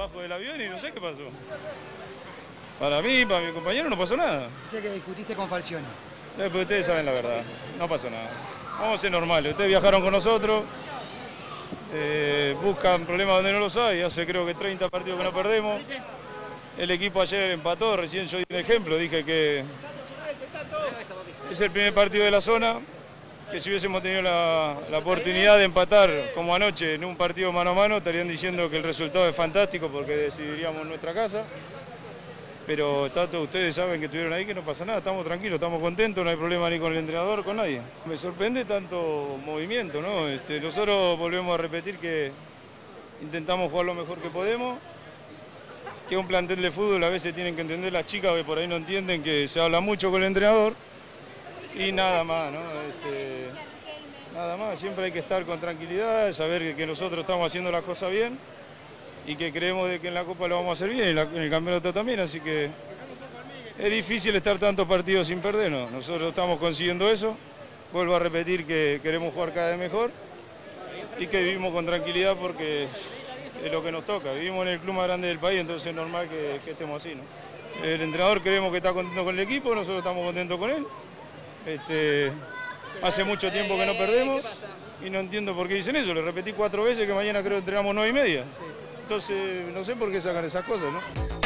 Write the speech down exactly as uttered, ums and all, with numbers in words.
Bajo del avión y no sé qué pasó. Para mí, para mi compañero no pasó nada. Sé que discutiste con Falcioni. Eh, pues ustedes saben la verdad, no pasó nada. Vamos a ser normales, ustedes viajaron con nosotros, eh, buscan problemas donde no los hay, hace creo que treinta partidos que no perdemos. El equipo ayer empató, recién yo di un ejemplo, dije que es el primer partido de la zona, que si hubiésemos tenido la, la oportunidad de empatar como anoche en un partido mano a mano, estarían diciendo que el resultado es fantástico porque decidiríamos en nuestra casa. Pero tanto ustedes saben que estuvieron ahí que no pasa nada, estamos tranquilos, estamos contentos, no hay problema ni con el entrenador, con nadie. Me sorprende tanto movimiento, ¿no? Este, nosotros volvemos a repetir que intentamos jugar lo mejor que podemos, que un plantel de fútbol a veces tienen que entender las chicas que por ahí no entienden que se habla mucho con el entrenador y nada más, ¿no? Este, nada más, siempre hay que estar con tranquilidad, saber que, que nosotros estamos haciendo las cosas bien y que creemos de que en la Copa lo vamos a hacer bien y en, la, en el campeonato también, así que es difícil estar tantos partidos sin perder, ¿no? Nosotros estamos consiguiendo eso, vuelvo a repetir que queremos jugar cada vez mejor y que vivimos con tranquilidad porque es lo que nos toca, vivimos en el club más grande del país, entonces es normal que, que estemos así, ¿no? El entrenador creemos que está contento con el equipo, nosotros estamos contentos con él, este, hace mucho tiempo que no perdemos y no entiendo por qué dicen eso, le repetí cuatro veces que mañana creo que entrenamos nueve y media. Entonces, no sé por qué sacan esas cosas, ¿no?